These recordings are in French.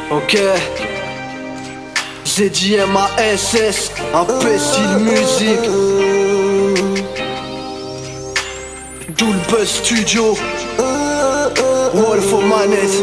Ok, ZJMASS, imbécile musique. Double Buzz Studio, Wolf aux manettes.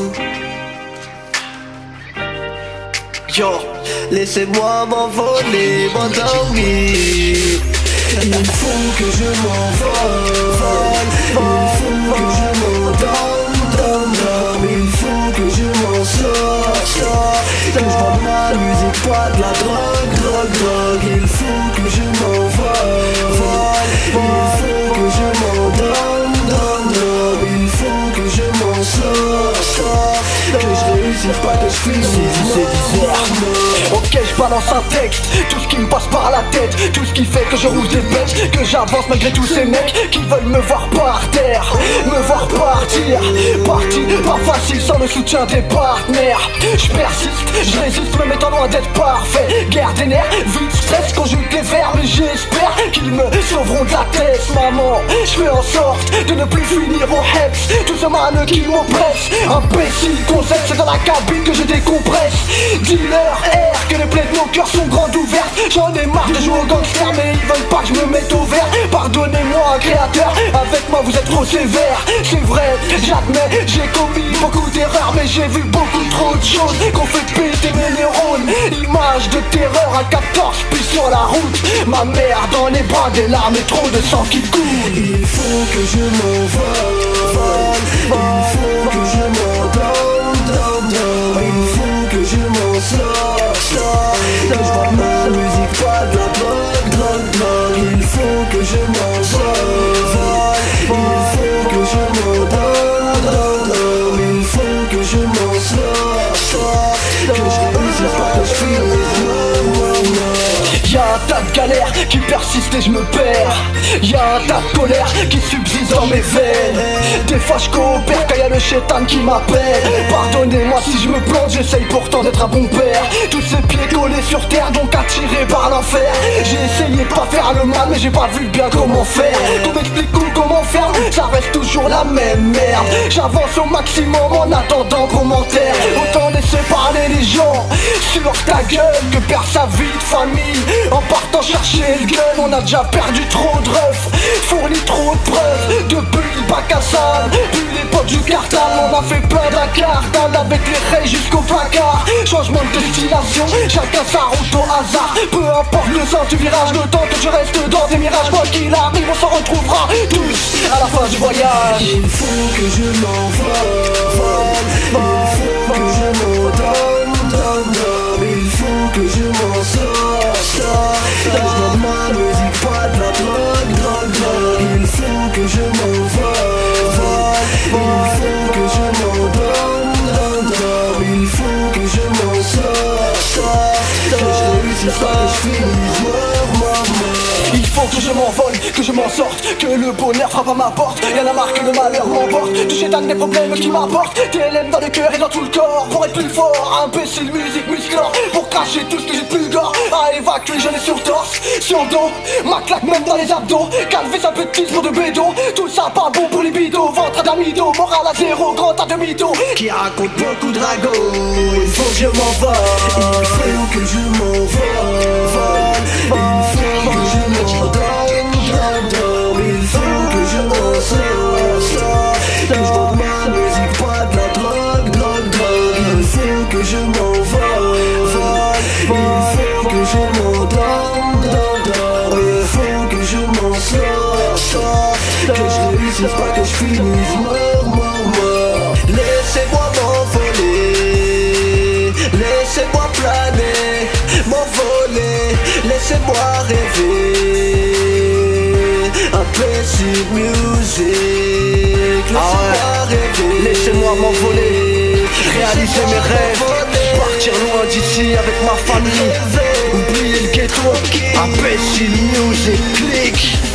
Yo, laissez-moi m'envoler, m'endormir. Il faut que je m'envole, il faut que je m'endorme, il faut que je m'en sorte, que je vende ma musique, pas de la drogue, il faut que je m'envole, il faut que je m'endorme, il faut que je m'en sorte, que je réussisse pas, que je finisse. Ok, je balance un texte, tout ce qui me passe par la tête, tout ce qui fait que je roule des bêtes, que j'avance malgré tous ces mecs qui veulent me voir par terre, me voir partir. Parti, pas facile sans le soutien des partenaires. Je persiste, je résiste, me mettant loin d'être parfait. Guerre des nerfs, vite stress, conjugue les verbes, mais j'espère qu'ils me sauveront de la tête. Maman, je fais en sorte de ne plus finir au heps, tout ce mal qui m'oppresse. Imbécile, concept, c'est dans la cabine que je décompresse. Dealer, air, que les plaies de nos cœurs sont grandes ouvertes. J'en ai marre de jouer au gangster, mais ils veulent pas que je me mette au vert. Pardonnez-moi, créateur, avec moi vous êtes trop sévère. C'est vrai, j'admets, j'ai commis beaucoup d'erreurs, mais j'ai vu beaucoup trop de choses qu'on fait péter mes neurones. Image de terreur à 14, puis sur la route, ma mère dans les bras, des larmes et trop de sang qui coule. Il faut que je m'envole, il faut que je m'endorme, il faut que je m'en sorte, que je vende ma musique, pas de la drogue, il faut que je m'envole, il faut que je m'endorme, il faut que je m'en sorte, que je réussisse pas, que je finisse. Y'a un tas de galères qui persistent et je me perds. Y'a un tas de colère qui subsiste dans mes veines. Des fois je coopère quand y'a le chétan qui m'appelle. Pardonnez-moi si je me plante, j'essaye pourtant d'être un bon père. Tous ces pieds collés sur terre, donc attirés par l'enfer. J'ai essayé de pas faire le mal, mais j'ai pas vu bien comment faire. Qu'on m'explique comment faire, ça reste toujours la même merde. J'avance au maximum en attendant commentaire. Autant laisser parler les gens sur ta gueule que perdre sa vie de famille en partant chercher le gun. On a déjà perdu trop de refs, fourni trop de preuves. Depuis le bac à sable, puis l'époque du cartable, on a fait plein d'incartables avec les rays jusqu'au placard. Changement de destination, chacun sa route au hasard. Peu importe le sens du virage, le temps que je reste dans des mirages. Quoi qu'il arrive, on s'en retrouvera tous à la fin du voyage. Il faut que je m'envole, il faut que je m'endorme, il faut que je m'en sorte, que je vende ma musique, pas de la drogue, il faut que je m'envole, il faut que je m'endorme, il faut que je m'en sorte, que je réussisse pas, que je finisse il faut que je m'envole, que je m'en sorte, que le bonheur frappe à ma porte. Y'en a marre que le malheur m'emporte, du chétan des problèmes qui m'apportent. TLM dans le cœur et dans tout le corps, pour être plus fort, imbécile musique musclore, pour cracher tout ce que j'ai de plus gore. À évacuer, j'en ai sur torse, sur dos, ma claque même dans les abdos. Calvé sa petite pour de bédo, tout ça pas bon pour les bidots. Ventre d'amido, moral à zéro, grand à demi-dos, qui raconte beaucoup de ragots. Il faut que je m'envole, il faut que je m'envole, il faut que je m'endorme, il faut que je m'en sorte, que je vende ma musique, pas de la drogue, il faut que je m'envole, il faut que je m'endorme, il faut que je m'en sorte, que je réussisse pas, que je finisse mort. Laissez-moi m'envoler, laissez-moi planer, m'envoler, laissez-moi rêver. Imbécile musique, laissez-moi rêver. Laissez-moi m'envoler, réaliser mes rêves, partir loin d'ici avec ma famille, oublier le ghetto. Imbécile music, click.